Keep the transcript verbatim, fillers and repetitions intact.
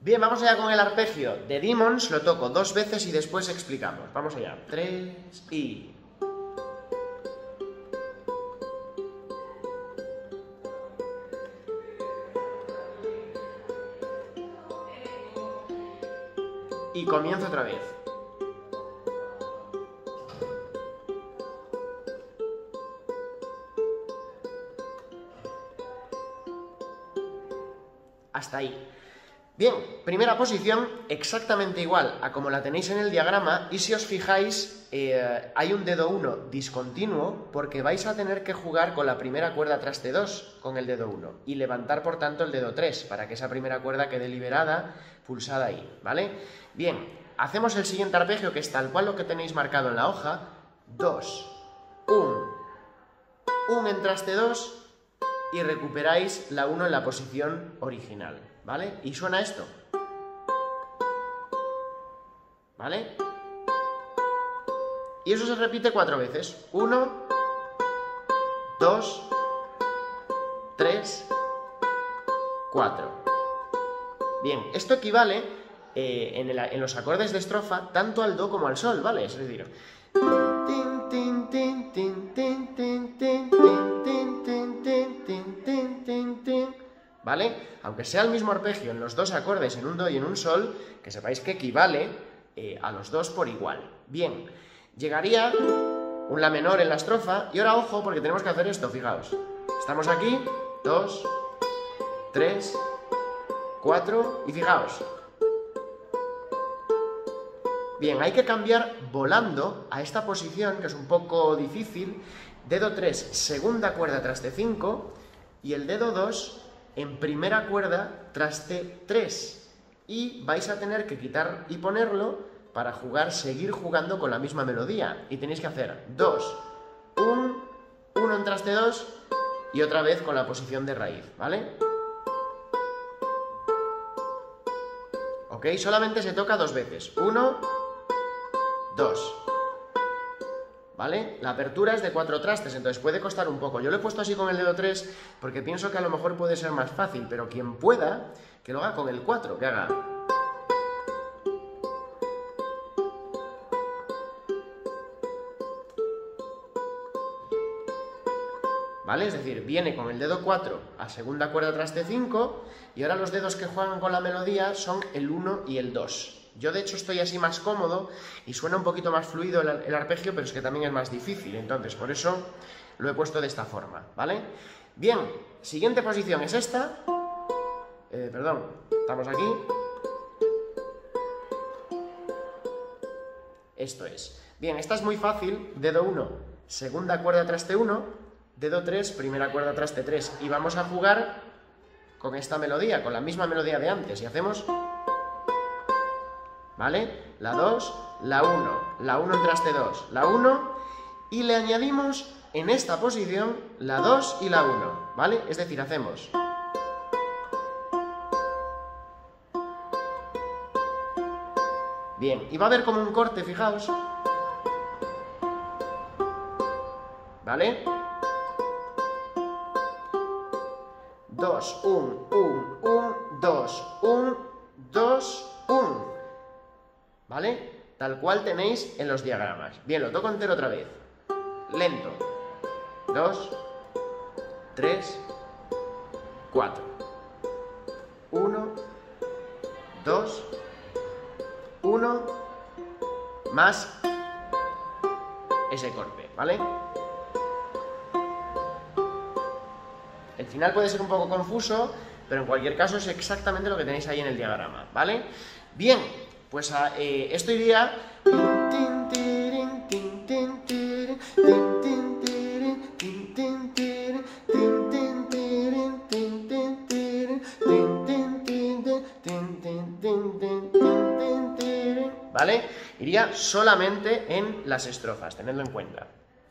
Bien, vamos allá con el arpegio de Demons, lo toco dos veces y después explicamos. Vamos allá. Tres y... Y comienzo otra vez. Hasta ahí. Bien, primera posición exactamente igual a como la tenéis en el diagrama, y si os fijáis eh, hay un dedo uno discontinuo porque vais a tener que jugar con la primera cuerda traste dos con el dedo uno y levantar por tanto el dedo tres para que esa primera cuerda quede liberada, pulsada ahí, ¿vale? Bien, hacemos el siguiente arpegio que es tal cual lo que tenéis marcado en la hoja, dos, uno, uno en traste dos y recuperáis la uno en la posición original, ¿vale? Y suena esto, ¿vale? Y eso se repite cuatro veces. uno, dos, tres, cuatro. Bien, esto equivale eh, en, el, en los acordes de estrofa tanto al do como al sol, ¿vale? Es decir... tin, tin, tin, tin, tin, tin, tin, tin, tin, tin, tin, tin, tin, tin, ¿vale? Aunque sea el mismo arpegio en los dos acordes, en un do y en un sol, que sepáis que equivale eh, a los dos por igual. Bien, llegaría un la menor en la estrofa, y ahora ojo porque tenemos que hacer esto, fijaos. Estamos aquí, dos, tres, cuatro, y fijaos. Bien, hay que cambiar volando a esta posición, que es un poco difícil. Dedo tres, segunda cuerda traste cinco, y el dedo dos en primera cuerda traste tres. Y vais a tener que quitar y ponerlo para jugar, seguir jugando con la misma melodía. Y tenéis que hacer dos, uno, uno en traste dos, y otra vez con la posición de raíz, ¿vale? Ok, solamente se toca dos veces. uno, dos. ¿Vale? La apertura es de cuatro trastes, entonces puede costar un poco. Yo lo he puesto así con el dedo tres porque pienso que a lo mejor puede ser más fácil, pero quien pueda, que lo haga con el cuatro, que haga... ¿Vale? Es decir, viene con el dedo cuatro a segunda cuerda traste cinco, y ahora los dedos que juegan con la melodía son el uno y el dos. Yo de hecho estoy así más cómodo y suena un poquito más fluido el, el arpegio, pero es que también es más difícil, entonces por eso lo he puesto de esta forma, ¿vale? Bien, siguiente posición es esta, eh, perdón, estamos aquí, esto es. Bien, esta es muy fácil, dedo uno, segunda cuerda traste uno, dedo tres, primera cuerda traste tres, y vamos a jugar con esta melodía, con la misma melodía de antes, y hacemos... ¿Vale? La dos, la uno, la uno en traste dos, la uno, y le añadimos en esta posición la dos y la uno, ¿vale? Es decir, hacemos... Bien, y va a haber como un corte, fijaos. ¿Vale? dos, uno, uno, uno, dos, uno, dos, uno. ¿Vale? Tal cual tenéis en los diagramas. Bien, lo toco entero otra vez. Lento. dos, tres, cuatro. uno, dos, uno, más ese corte, ¿vale? El final puede ser un poco confuso, pero en cualquier caso es exactamente lo que tenéis ahí en el diagrama, ¿vale? Bien, pues a, eh, esto iría... ¿Vale? Iría solamente en las estrofas, tenedlo en cuenta.